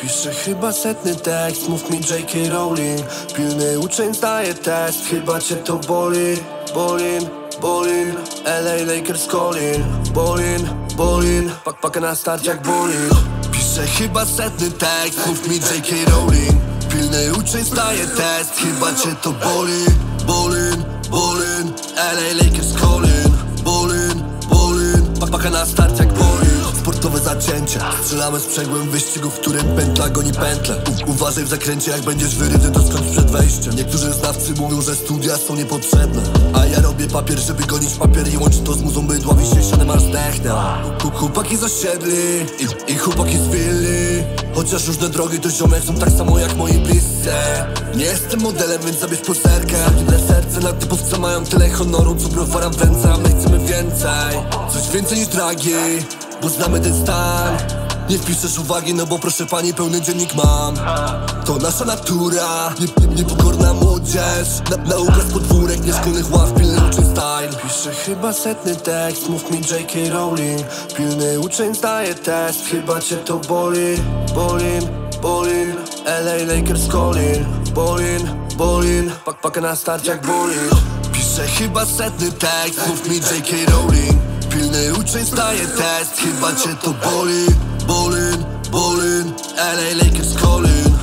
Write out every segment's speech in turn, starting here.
Piszę chyba setny tekst, mów mi J.K. Rowling. Pilny uczeń zdaje test, chyba cię to boli. Bolin, LA Lakers calling. Bolin, paka na start jak bolin. Piszę chyba setny tekst, mów mi J.K. Rowling. Pilny uczeń zdaje test, chyba cię to boli. Bolin, LA Lakers calling. Bolin, paka na start jak bolin. Sportowe zacięcie, strzelamy z przegłem wyścigu, w którym pętla goni pętlę. Uważaj w zakręcie, jak będziesz wyryty, to skończ przed wejściem. Niektórzy znawcy mówią, że studia są niepotrzebne, a ja robię papier, żeby gonić papier i łączyć to z muzą bydła. Ściany masz zdechnę. Chłopaki z osiedli i chłopaki z willi. Chociaż różne drogi to ziomek są tak samo jak moi bliscy. Nie jestem modelem, więc zabierz pozerkę. Inne serce na typów, co mają tyle honoru, co browaram w ręce, a my chcemy więcej. Coś więcej niż dragi, bo znamy ten stan. Nie wpiszesz uwagi, no bo proszę pani, pełny dziennik mam. To nasza natura, niepokorna młodzież. Nauka z podwórek, nieszkolnych ław, pilny uczeń style. Piszę chyba setny tekst, mów mi J.K. Rowling. Pilny uczeń zdaje test, chyba cię to boli. Bolin, LA Lakers calling. Bolin, paka na start jak bolin. Piszę chyba setny tekst, mów mi J.K. Rowling. Pilny uczeń zdaje test, chyba cię to boli. Bolin, LA Lakers calling.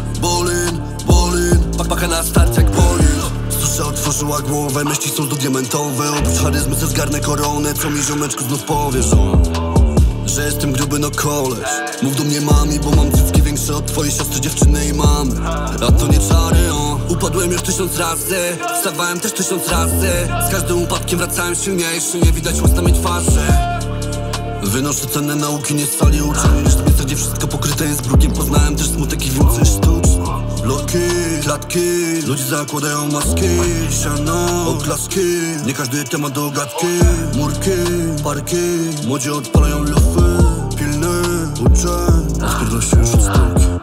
Bolin, paka na start jak bolin. Susza otworzyła głowę, myśli są tu diamentowe. Oprócz charyzmy se zgarnę koronę, co mi ziomeczku znów powiesz, że jestem gruby, no koleś. Mów do mnie mami, bo mam cycki większe od twojej siostry, dziewczyny i mamy. A to nie czary, Upadłem już 1000 razy, wstawałem też 1000 razy. Z każdym upadkiem wracałem silniejszy, nie widać łez na mej twarzy. Wynoszę cenne nauki, nie z sali uczeń. Niż w gdzie wszystko pokryte jest brugiem. Poznałem też smutek i więcej sztuczny. Bloki, klatki, ludzie zakładają maski. Siano, oklaski, nie każdy temat do gadki. Murki, parki, młodzi odpalają lufy. Pilny uczeń, odpierdol się już od stółki.